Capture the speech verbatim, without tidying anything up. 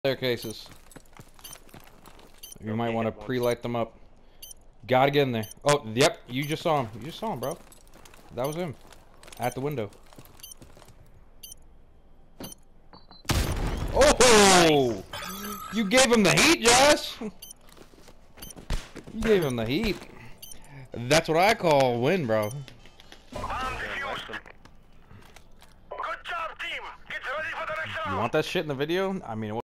Staircases. You might want to pre-light them up. Gotta get in there. Oh, yep. You just saw him. You just saw him, bro. That was him. At the window. Oh! You gave him the heat, Josh! You gave him the heat. That's what I call a win, bro. Good job, team. Get ready for the next round. You want that shit in the video? I mean...